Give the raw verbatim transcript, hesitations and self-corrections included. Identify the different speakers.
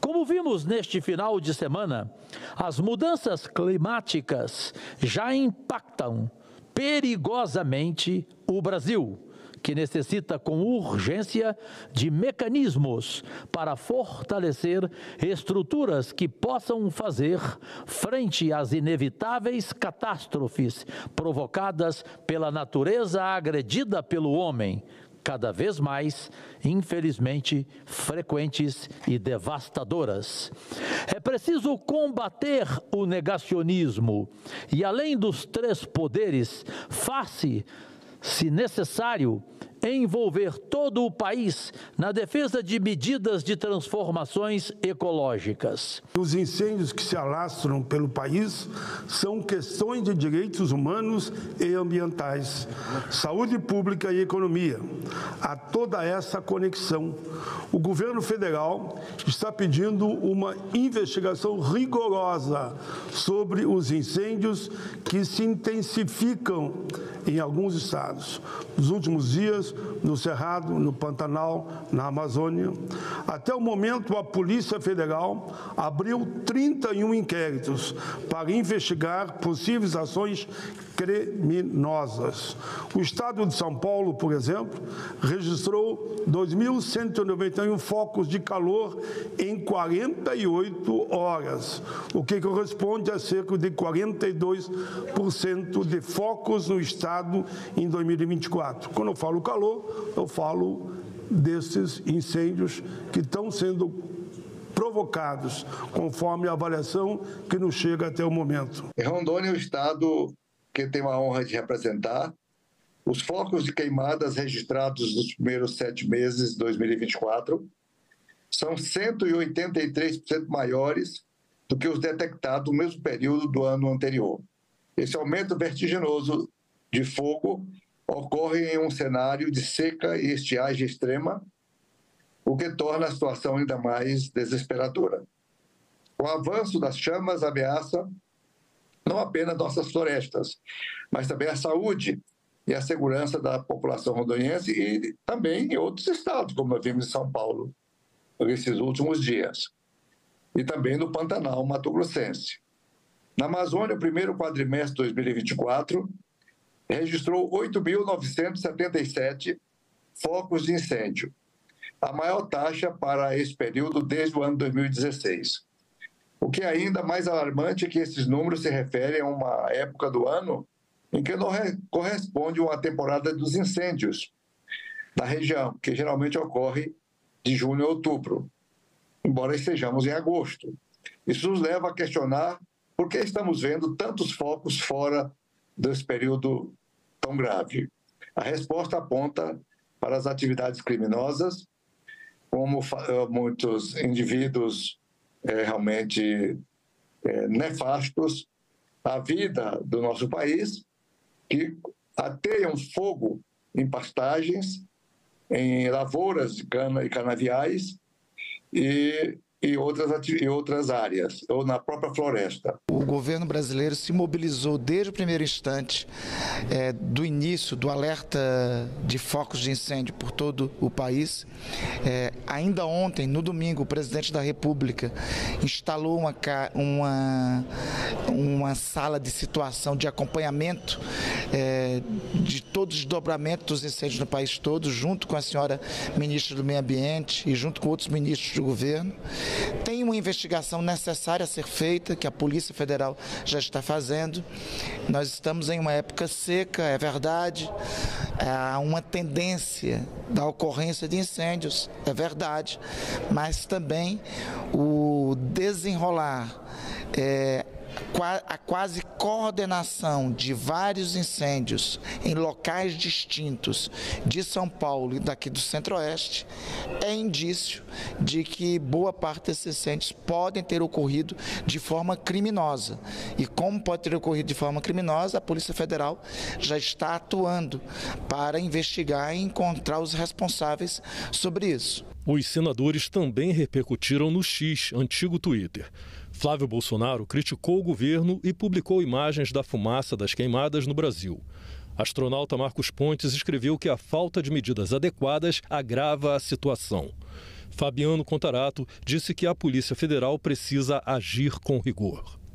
Speaker 1: Como vimos neste final de semana, as mudanças climáticas já impactam perigosamente o Brasil, que necessita com urgência de mecanismos para fortalecer estruturas que possam fazer frente às inevitáveis catástrofes provocadas pela natureza agredida pelo homem, cada vez mais, infelizmente, frequentes e devastadoras. É preciso combater o negacionismo e, além dos três poderes, faz-se, se necessário, envolver todo o país na defesa de medidas de transformações ecológicas.
Speaker 2: Os incêndios que se alastram pelo país são questões de direitos humanos e ambientais, saúde pública e economia. Há toda essa conexão. O governo federal está pedindo uma investigação rigorosa sobre os incêndios que se intensificam em alguns estados. Nos últimos dias, no Cerrado, no Pantanal, na Amazônia. Até o momento, a Polícia Federal abriu trinta e um inquéritos para investigar possíveis ações criminosas. O estado de São Paulo, por exemplo, registrou dois mil cento e noventa e um focos de calor em quarenta e oito horas, o que corresponde a cerca de quarenta e dois por cento de focos no estado em dois mil e vinte e quatro. Quando eu falo calor, eu falo desses incêndios que estão sendo provocados, conforme a avaliação que nos chega até o momento.
Speaker 3: Rondônia é o estado que tem a honra de representar. Os focos de queimadas registrados nos primeiros sete meses de dois mil e vinte e quatro são cento e oitenta e três por cento maiores do que os detectados no mesmo período do ano anterior. Esse aumento vertiginoso de fogo ocorre em um cenário de seca e estiagem extrema, o que torna a situação ainda mais desesperadora. O avanço das chamas ameaça não apenas nossas florestas, mas também a saúde e a segurança da população rondoniense e também em outros estados, como nós vimos em São Paulo, nesses últimos dias, e também no Pantanal mato-grossense. Na Amazônia, o primeiro quadrimestre de dois mil e vinte e quatro registrou oito mil novecentos e setenta e sete focos de incêndio, a maior taxa para esse período desde o ano dois mil e dezesseis. O que é ainda mais alarmante é que esses números se referem a uma época do ano em que não corresponde uma temporada dos incêndios na região, que geralmente ocorre de junho a outubro, embora estejamos em agosto. Isso nos leva a questionar por que estamos vendo tantos focos fora desse período tão grave. A resposta aponta para as atividades criminosas, como muitos indivíduos é, realmente é, nefastos à vida do nosso país, que ateiam fogo em pastagens, em lavouras de cana e canaviais e, e, outras, e outras áreas, ou na própria floresta.
Speaker 4: O governo brasileiro se mobilizou desde o primeiro instante é, do início do alerta de focos de incêndio por todo o país. É, ainda ontem, no domingo, o presidente da República instalou uma, uma, uma sala de situação de acompanhamento é, de todos os desdobramentos dos incêndios no país todo, junto com a senhora ministra do Meio Ambiente e junto com outros ministros do governo. Tem uma investigação necessária a ser feita, que a Polícia Federal já está fazendo. Nós estamos em uma época seca, é verdade, há uma tendência da ocorrência de incêndios, é verdade, mas também o desenrolar, é, a quase coordenação de vários incêndios em locais distintos de São Paulo e daqui do Centro-Oeste é indício de que boa parte desses incêndios podem ter ocorrido de forma criminosa. E como pode ter ocorrido de forma criminosa, a Polícia Federal já está atuando para investigar e encontrar os responsáveis sobre isso.
Speaker 5: Os senadores também repercutiram no X, antigo Twitter. Flávio Bolsonaro criticou o governo e publicou imagens da fumaça das queimadas no Brasil. Astronauta Marcos Pontes escreveu que a falta de medidas adequadas agrava a situação. Fabiano Contarato disse que a Polícia Federal precisa agir com rigor.